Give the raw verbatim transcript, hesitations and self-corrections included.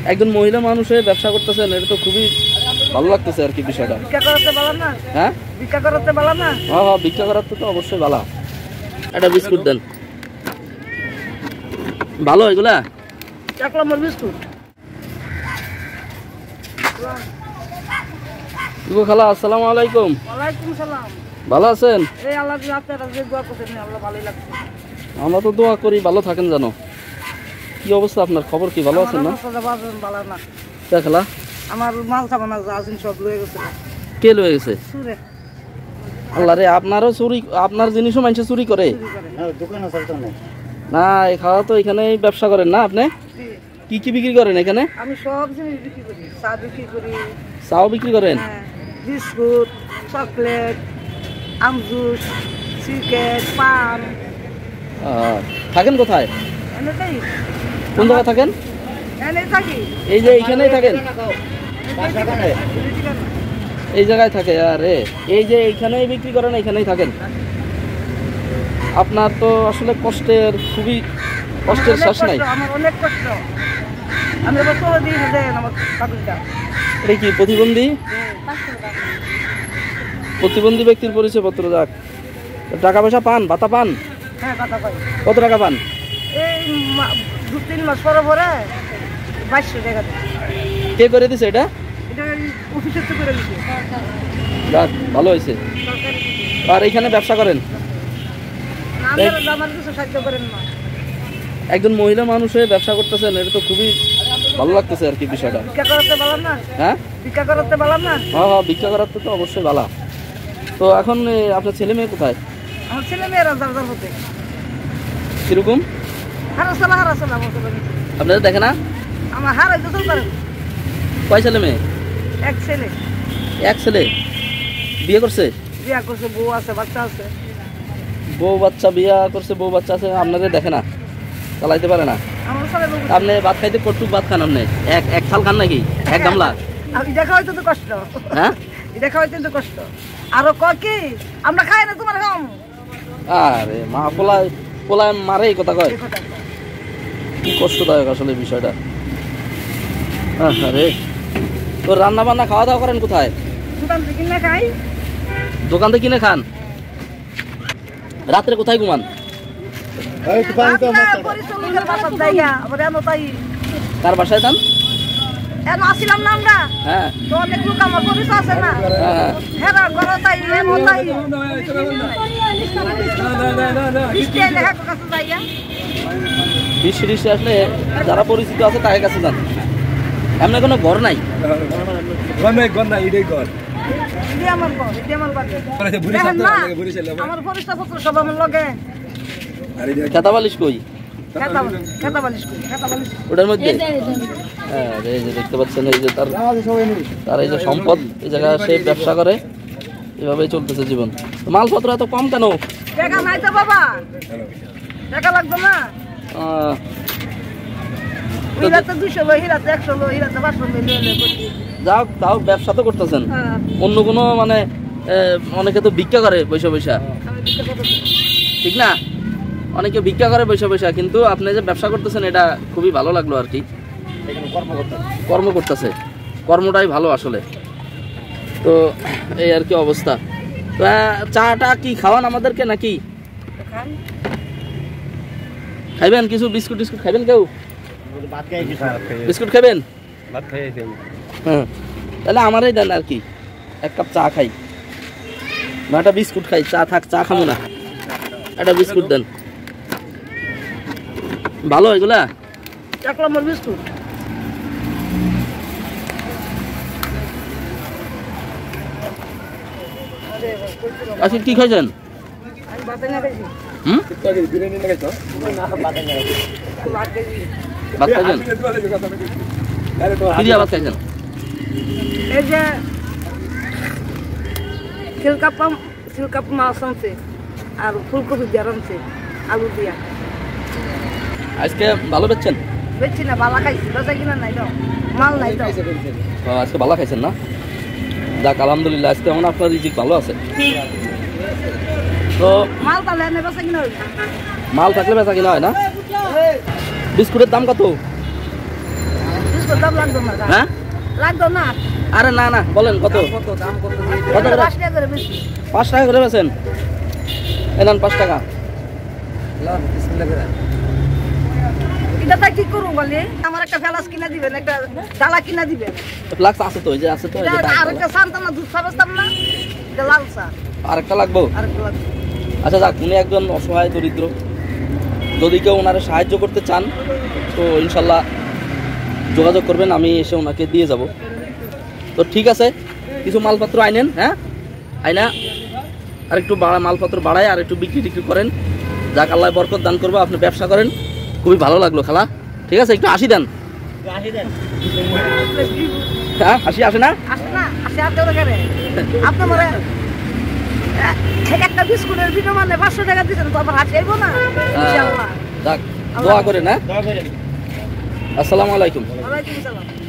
একজন মহিলা মানুষ হয়ে ব্যবসা করতেছেন, এটা তো খুবই ভালো লাগতেছে আর কি বিষয়টা। ভিক্ষা করতে ভালো না? হ্যাঁ ভিক্ষা করতে ভালো না? হ্যাঁ হ্যাঁ ভিক্ষা করার তো অবশ্যই ভালো। একটা বিস্কুট দেন, ভালো এগুলা এক নম্বর বিস্কুট। খালা আসসালামু আলাইকুম। ওয়ালাইকুম সালাম। ভালো আছেন? এই আল্লাহ আপনারা যে দোয়া করতেন আল্লাহ ভালোই লাগছে। আমরা তো দোয়া করি ভালো থাকেন জানো। কি অবস্থা আপনার, খবর কি, ভালো আছেন না? ভালো না খালা, আমার মাল সামান আসেন সব লয়ে গেছে। কে লয়ে গেছে? আল্লাহ রে, আপনারও চুরি, আপনার জিনিসও মানুষে চুরি করে না? খাওয়া তো এখানে ব্যবসা করেন না আপনি? কি কি বিক্রি করেন এখানে? আমি সব জিনিস বিক্রি করি, চা বিক্রি করি। চাও বিক্রি করেন? বিস্কুট, চকলেট, আম জুস, চিকেন, পান। থাকেন কোথায়? এনেতেই। কোন জায়গায় থাকেন? এনেই থাকি। এই যে এইখানেই থাকেন? এই জায়গায় থাকে? আরে এই যে এইখানেই বিক্রি করেন, এইখানেই থাকেন? আপনার তো আসলে কষ্টের, খুবই কষ্টের শেষ নাই। আমার অনেক কষ্ট। আমি এবার তো দিই না দেন আমার কাকুটা। এটা কি প্রতিবন্ধী? প্রতিবন্ধী ব্যক্তির পরিচয়পত্র। যাক, টাকা পয়সা পান, ভাতা পান? হ্যাঁ ভাতা পাই। কত টাকা পান? এই দু তিন মাস পরে পরে বাইশশো টাকা। কে করে দিছে এটা? এটা অফিসে তো করে দিছে। যাক ভালো হয়েছে। আর এখানে ব্যবসা করেন? আমার কিছু সাহায্য করেন না। একজন মহিলা মানুষ হয়ে ব্যবসা করতেছেন, এটা তো খুবই ভালো লাগতেছে আর কি বিষয়টা। ভিক্ষা করতে ভালো না? হ্যাঁ ভিক্ষা করতে ভালো না? হ্যাঁ হ্যাঁ ভিক্ষা করার তো অবশ্যই ভালো। তো এখন আপনার ছেলে মেয়ে কোথায়? আমার ছেলে মেয়েরা দাঁড়ার হতে কিরকম হারাসালা হারাসালা আপনাদের দেখে না? আমার হারাই তো চলতে। কয় ছেলে মেয়ে? এক ছেলে। এক ছেলে বিয়ে করছে? বিয়া করছে, বউ আছে, বাচ্চা আছে। বউ বাচ্চা বিয়া করছে, বউ বাচ্চা আছে, আপনাদের দেখে না, চালাইতে পারে না? আপনি ভাত খাইতে কটুক ভাত খান? আপনি এক এক থাল খান নাকি? এক গামলা? এটা খাওয়াইতে তো কষ্ট। হ্যাঁ এটা খাওয়াইতে তো কষ্ট। আরো কয় কি আমরা খাই না তোমার খাম? আরে মা পোলায় পোলায় মারে এই কথা কয়? কি কষ্টদায়ক আসলে বিষয়টা। আরে তো রান্না বান্না খাওয়া দাওয়া করেন কোথায়? দোকান থেকে কিনে খাই। দোকান থেকে কিনে খান? রাত্রে কোথায় ঘুমান? কার বাসায় যান? আসিলাম না আমরা। হ্যাঁ তো অনেক লোক আমার পরিচয় আছে না। হ্যাঁ হ্যাঁ ঘর তাই তাই বৃষ্টি বৃষ্টি আসলে যারা পরিচিত আছে তাদের কাছে যান। এমনি কোনো ঘর নাই? খেতাবালিশ কই? ওটার মধ্যে দেখতে পাচ্ছেন এই যে তার তার এই যে সম্পদ, এই জায়গায় সে ব্যবসা করে, এভাবেই চলতেছে জীবন। মালপত্র এত কম কেন? টাকা নাই তো বাবা, টাকা লাগবে না। যাও তাও ব্যবসা তো করতেছেন। অন্য কোনো মানে অনেকে তো ভিক্ষা করে পয়সা পয়সা, ঠিক না? অনেকে ভিক্ষা করে পয়সা পয়সা, কিন্তু আপনি যে ব্যবসা করতেছেন এটা খুবই ভালো লাগলো আর কি। কর্ম করতেছে, কর্মটাই ভালো আসলে। তো এই আর কি অবস্থা। তো চাটা কি খাওয়ান আমাদেরকে নাকি? খাইবেন কিছু বিস্কুট টিস্কুট খাইবেন? কেউ বিস্কুট খাবেন? হ্যাঁ তাহলে আমারই দেন আর কি, এক কাপ চা খাই না, একটা বিস্কুট খাই। চা থাক, চা খাবো না, একটা বিস্কুট দেন। ভালো এগুলা? এক নম্বর বিস্কুট। আজকে কি খাইছেন? হুম ভাত খাইছেন? কি দিয়া ভাত খাইছেন? এই যে সিলকাপা সিলকাপ মাছ আনছে আর ফুলকপি দিয়ে আনছে, আলু দিয়া। আজকে ভালো বেচছেন? বেচছি না, বালা খাইছি। বেচা কিনা নাই তো, মাল নাই তো। আজকে ভালো খাইছেন না? যাক আলহামদুলিল্লাহ, আজকে মানে আপনার রিজিক ভালো আছে। তো মাল তাহলে এনে বেচা কিনা হইবে? মাল থাকলে বেচা কিনা হয় না? বিস্কুটের দাম কত? বিস্কুট দাম লাগতো না হ্যাঁ লাগতো না আরে না না বলেন কত কত দাম কত কত করে পাঁচ টাকা করে বেশি পাঁচ টাকা করে বেছেন এনান পাঁচ টাকা লাভ বিসমিল্লাহ করে এটা তাই কি করবো বলে আমার একটা ফেলাস কিনা দিবেন একটা ডালা কিনা দিবেন ফ্লাক্স আছে তো ওই যে আছে তো এই যে এটা আর একটা সান্তাম না দুধ সাবেস্তাম না এটা লাল চা আরেকটা লাগবো আর একটা লাগবে। আচ্ছা যাক উনি একজন অসহায় দরিদ্র যদি কেউ ওনারা সাহায্য করতে চান তো ইনশাল্লাহ যোগাযোগ করবেন আমি এসে ওনাকে দিয়ে যাব তো ঠিক আছে কিছু মালপত্র আইনেন হ্যাঁ আইনা আর একটু বাড়া মালপত্র বাড়ায় আর একটু বিক্রি টিক্রি করেন যাক আল্লাহ বরকত দান করবো আপনি ব্যবসা করেন খুবই ভালো লাগলো খালা ঠিক আছে একটু হাসি দেন হ্যাঁ হাসি আসে না আসে না আসে আর কেউ কেন আপনি মনে একটা বিস্কুটের ভিডিও মানে পাঁচশো টাকা দিচ্ছেন তো আবার হাসি আইব না ইনশাআল্লাহ যাক দোয়া করেন হ্যাঁ দয়া করে আসসালামু আলাইকুম ওয়ালাইকুম আসসালাম